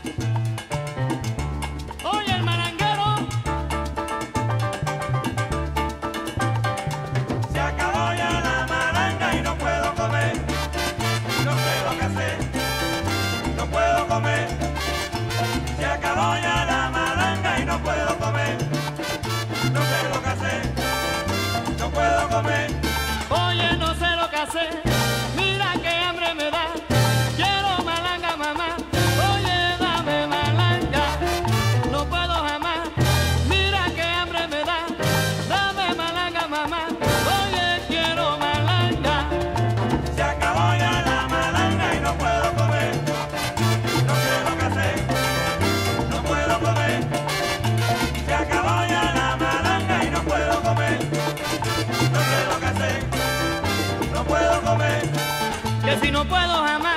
Oye, el malanguero, Se acabó ya la malanga y no puedo comer. No sé lo que hacer, no puedo comer. Se acabó ya la malanga y no puedo comer. No sé lo que hacer, no puedo comer. oye, no sé lo que hacer. Mira qué hambre me da. Quiero malanga, mamá. Oye, dame malanga. No puedo jamás. Mira qué hambre me da. Dame malanga, mamá. Oye, quiero malanga. Se acabó ya la malanga y no puedo comer. No sé lo que hacer, no puedo comer. Se acabó ya la malanga y no puedo comer. No sé lo que hacer, no puedo comer. Que si no puedo jamás.